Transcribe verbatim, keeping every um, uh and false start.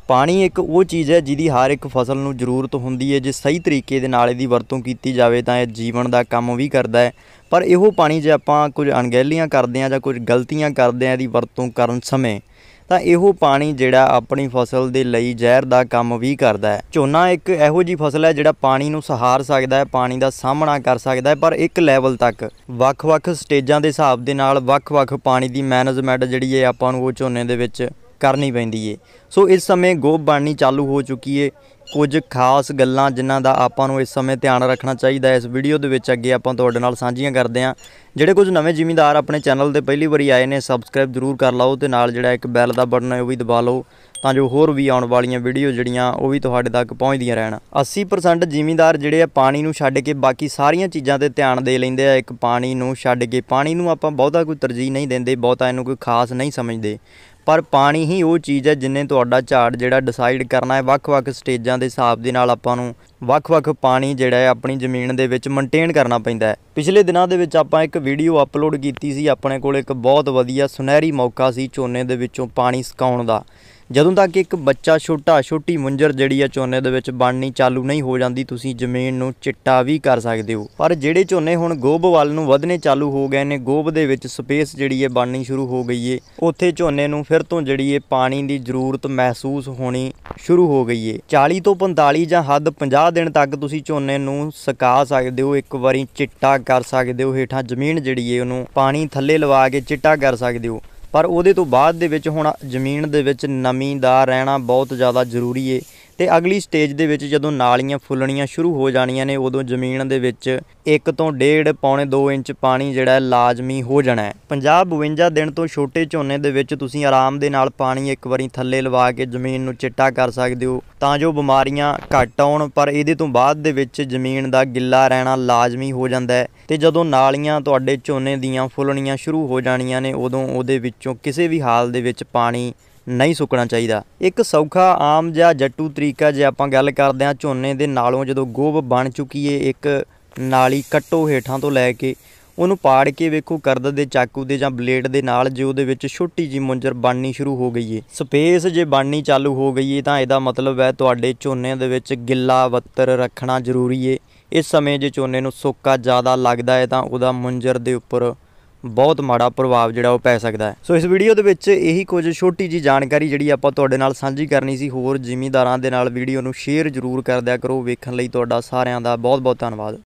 पानी एक वो चीज़ है जिहदी हर एक फसल नूं जरूरत हुंदी है। जे सही तरीके दे नाल इहदी वरतों कीती जावे तां इह जीवन दा काम भी करदा है। पर इहो पानी जे आपां कुछ अणगहलियां करदे हां जां कुछ गलतियां करदे हां इहदी वरतों करन समय ਤਾਂ ਇਹੋ पानी ਜਿਹੜਾ ਆਪਣੀ ਫਸਲ ਦੇ ਲਈ ਜ਼ਹਿਰ ਦਾ ਕੰਮ ਵੀ ਕਰਦਾ ਹੈ। ਝੋਨਾ ਇੱਕ ਇਹੋ ਜਿਹੀ ਫਸਲ ਹੈ ਜਿਹੜਾ ਪਾਣੀ ਨੂੰ ਸਹਾਰ ਸਕਦਾ ਹੈ, ਪਾਣੀ ਦਾ ਸਾਹਮਣਾ ਕਰ ਸਕਦਾ ਹੈ, ਪਰ ਇੱਕ ਲੈਵਲ ਤੱਕ ਵੱਖ-ਵੱਖ ਸਟੇਜਾਂ ਦੇ ਹਿਸਾਬ ਦੇ ਨਾਲ ਵੱਖ-ਵੱਖ ਪਾਣੀ ਦੀ ਮੈਨੇਜਮੈਂਟ ਜਿਹੜੀ ਹੈ ਆਪਾਂ ਨੂੰ ਉਹ ਝੋਨੇ ਦੇ ਵਿੱਚ करनी पैंदी है। सो इस समय गोभ बननी चालू हो चुकी है। कुछ खास गल्लां जिन्हां दा आपां नूं इस समय ध्यान रखना चाहिए इस वीडियो दे विच अगे आपां तुहाडे नाल सांझियां करदे हां। जिहड़े कुछ नवें जिमीदार अपने चैनल ते पहली वारी आए ने सबसक्राइब जरूर कर लओ ते नाल जिहड़ा एक बैल दा बटन है वो भी दबा लो तां जो होर भी आउण वालीआं वीडियो जिहड़ियां वो भी तुहाडे तक पहुंचदियां रहण। अस्सी परसेंट जिमीदार जिहड़े आ पानी नूं छड्ड के बाकी सारियां चीज़ां ते ध्यान दे लैंदे आ। एक पानी नूं छड्ड के पानी नूं आपां बहुता कोई तरजीह नहीं देंदे, बहुता इहनूं कोई खास नहीं समझदे, पर पानी ही वो चीज़ है जिन्हें तुहाडा झाड़ जिहड़ा डिसाइड करना है। वक्-वक् स्टेजां दे हिसाब दे नाल आपां नूं वक्-वक् पानी जिहड़ा है अपनी जमीन दे विच मेनटेन करना पैंदा है। पिछले दिनां दे विच आपां एक वीडियो अपलोड कीती सी, अपने कोल एक बहुत वधिया सुनहरी मौका सी झोने दे विचों पानी सुकाउण दा। ਜਦੋਂ तक एक बच्चा छोटा छोटी मुंजर जिहड़ी है झोने दे विच बननी चालू नहीं हो जाती तुसीं जमीन नूं चिट्टा भी कर सकदे हो। पर जिहड़े झोने हुण गोभ वल नूं वधने चालू हो गए ने, गोभ दे विच स्पेस जिहड़ी है बननी शुरू हो गई है, उत्थे झोने नूं फिर तो जिहड़ी है पानी की जरूरत महसूस होनी शुरू हो गई है। चाली तो पंताली जां हद पचास दिन तक तुसीं झोने नूं सुका सकदे हो, एक वारी चिट्टा कर सकदे हो, हेठां जमीन जिहड़ी है उहनूं पानी थल्ले लवा के चिट्टा कर सकदे हो। पर ਉਹਦੇ ਤੋਂ ਬਾਅਦ ਦੇ ਵਿੱਚ ਹੁਣ ਜ਼ਮੀਨ ਦੇ ਵਿੱਚ ਨਮੀ ਦਾ ਰਹਿਣਾ ਬਹੁਤ ਜ਼ਿਆਦਾ ਜ਼ਰੂਰੀ ਹੈ। ਤੇ ਅਗਲੀ ਸਟੇਜ ਦੇ ਵਿੱਚ ਜਦੋਂ ਨਾਲੀਆਂ ਫੁੱਲਣੀਆਂ ਸ਼ੁਰੂ ਹੋ ਜਾਣੀਆਂ ਨੇ ਉਦੋਂ ਜ਼ਮੀਨ ਦੇ ਵਿੱਚ ਇੱਕ ਤੋਂ ਡੇਢ ਪੌਣੇ ਦੋ ਇੰਚ ਪਾਣੀ ਜਿਹੜਾ ਲਾਜ਼ਮੀ ਹੋ ਜਾਣਾ ਹੈ। ਪੰਜਾਹ ਬਵੰਜਾ ਦਿਨ ਤੋਂ ਛੋਟੇ ਝੋਨੇ ਦੇ ਵਿੱਚ ਤੁਸੀਂ ਆਰਾਮ ਦੇ ਨਾਲ ਪਾਣੀ ਇੱਕ ਵਾਰੀ ਥੱਲੇ ਲਵਾ ਕੇ ਜ਼ਮੀਨ ਨੂੰ ਚਿੱਟਾ ਕਰ ਸਕਦੇ ਹੋ ਤਾਂ ਜੋ ਬਿਮਾਰੀਆਂ ਘੱਟ ਆਉਣ। ਪਰ ਇਹਦੇ ਤੋਂ ਬਾਅਦ ਦੇ ਵਿੱਚ ਜ਼ਮੀਨ ਦਾ ਗਿੱਲਾ ਰਹਿਣਾ ਲਾਜ਼ਮੀ ਹੋ ਜਾਂਦਾ ਹੈ ਤੇ ਜਦੋਂ ਨਾਲੀਆਂ ਤੁਹਾਡੇ ਝੋਨੇ ਦੀਆਂ ਫੁੱਲਣੀਆਂ ਸ਼ੁਰੂ ਹੋ ਜਾਣੀਆਂ ਨੇ ਉਦੋਂ ਉਹਦੇ ਵਿੱਚੋਂ ਕਿਸੇ ਵੀ ਹਾਲ ਦੇ ਵਿੱਚ ਪਾਣੀ नहीं सुकना चाहिए। एक सौखा आम जिहा जट्टू तरीका जे आपां गल करदे हां झोने दे नालों जदों गोभ बन चुकी है, एक नाली कट्टो हेठां तो लैके उहनूं पाड़ के वेखो करद दे चाकू दे जां ब्लेड दे नाल जे उहदे विच छोटी जी मुंजर बननी शुरू हो गई है, स्पेस जे बननी चालू हो गई है तां इहदा मतलब है तुहाडे झोने दे विच गिल्ला वत्तर रखना जरूरी है। इस समय जे झोने नूं सोका ज़्यादा लगदा है तां उहदा मुंजर दे उपर बहुत माड़ा प्रभाव जिहड़ा पै सकदा है। सो इस वीडियो दे विच यही कुछ छोटी जी जानकारी जिहड़ी आपां तुहाडे नाल सांझी करनी सी। होर जिमीदारां दे नाल वीडियो नूं शेयर जरूर कर दिया करो। वेखण लई तुहाडा सारिआं दा बहुत बहुत धन्नवाद।